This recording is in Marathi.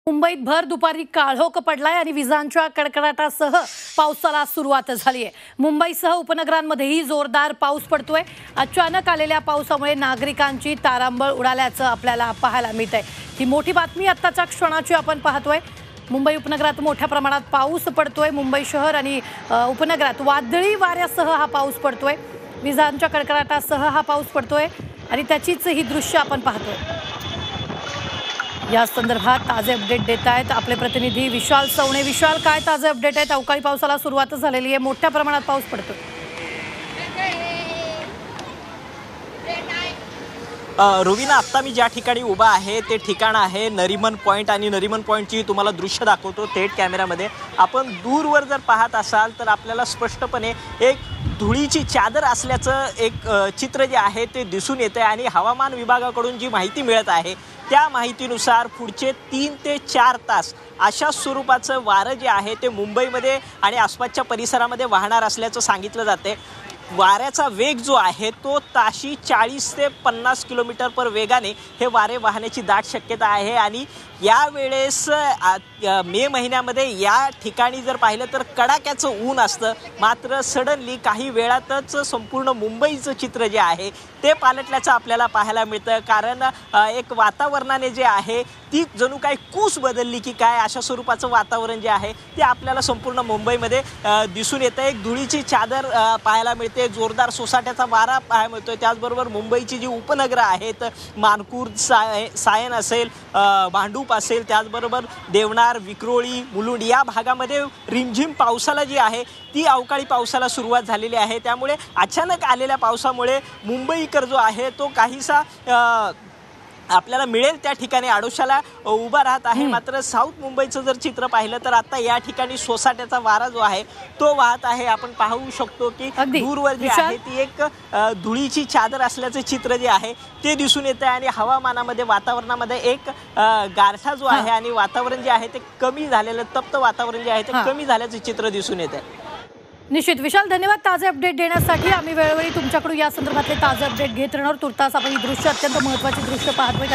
मुंबईत भर दुपारी काळोख पडलाय आणि विजांच्या कडकडाटासह पावसाला सुरुवात झाली आहे। मुंबईसह उपनगरांमध्येही जोरदार पाऊस पडतोय। अचानक आलेल्या पावसामुळे नागरिकांची तारांबळ उडाल्याचं आपल्याला पाहायला मिळतंय। ही मोठी बातमी आत्ताच्या क्षणाची आपण पाहतोय। मुंबई उपनगरात मोठ्या प्रमाणात पाऊस पडतोय। मुंबई शहर आणि उपनगरात वादळी वाऱ्यासह हा पाऊस पडतोय। विजांच्या कडकडाटासह हा पाऊस पडतोय आणि त्याचीच ही दृश्य आपण पाहतोय। या संदर्भात ताजे अपडेट देत आहेत आपले प्रतिनिधी विशाल सवणे। विशाल, काय ताजे अपडेट आहेत? अवकाळी पावसाला सुरुवात झालेली आहे, मोठ्या प्रमाणात पाऊस पडतो। रुवीना, आत्ता मी ज्या ठिकाणी उभा आहे ते ठिकाण आहे नरीमन पॉईंट आणि नरीमन पॉईंटची तुम्हाला दृश्य दाखवतो थेट कॅमेऱ्यामध्ये। आपण दूरवर जर पाहत असाल तर आपल्याला स्पष्टपणे एक धुळीची चादर असल्याचं एक चित्र जे आहे ते दिसून येते आणि हवामान विभागाकडून जी माहिती मिळत आहे त्या माहितीनुसार पुढचे 3 ते 4 तास अशा स्वरूपाचं वारं जे आहे ते मुंबईमध्ये आणि आसपासच्या परिसरामध्ये वाहणार असल्याचं सांगितलं जाते। वाऱ्याचा वेग जो आहे तो ताशी 40 ते 50 किलोमीटर पर वेगाने हे वारे वाहण्याची दाट शक्यता आहे। आणि यावेळेस मे महिन्यामध्ये या ठिकाणी जर पाहिलं तर कडाक्याचं ऊन असतं, मात्र सडनली काही वेळातच संपूर्ण मुंबईचं चित्र जे आहे ते पालटल्याचं आपल्याला पाहायला मिळतं। कारण एक वातावरणाने जे आहे ती जणू काही कूस बदलली की काय अशा स्वरूपाचं वातावरण जे आहे ते आपल्याला संपूर्ण मुंबईमध्ये दिसून येतं। एक धुळीची चादर पाहायला मिळते, जोरदार सोसाट्याचा वारा पाहायला मिळतोय। त्याचबरोबर मुंबईची जी उपनगरं आहेत मानकूर, सायन असेल, भांडूप असेल, त्याचबरोबर देवनार, विक्रोळी, मुलुंड या भागामध्ये रिमझिम पावसाला जी आहे ती अवकाळी पावसाला सुरुवात झालेली आहे। त्यामुळे अचानक आलेल्या पावसामुळे मुंबईकर जो आहे तो काहीसा आपल्याला मिळेल त्या ठिकाणी आडोशाला उभा राहत आहे। मात्र साऊथ मुंबईचं जर चित्र पाहिलं तर आता या ठिकाणी सोसाट्याचा वारा जो आहे तो वाहत आहे। आपण पाहू शकतो की दूरवर जी आहे ती एक धुळीची चादर असल्याचे चित्र जे आहे ते दिसून येते आणि हवामानामध्ये वातावरणामध्ये एक गारठा जो आहे आणि वातावरण जे आहे ते कमी झालेलं, तप्त वातावरण जे आहे ते कमी झाल्याचे चित्र दिसून येते। निश्चित विशाल, धन्यवाद ताजे अपडेट देण्यासाठी। आम्ही वेळोवेळी तुमच्याकडून या संदर्भातले ताजे अपडेट घेत राहणार। तुर्तास आपण ही दृश्य, अत्यंत महत्त्वाची दृश्य पाहतोय।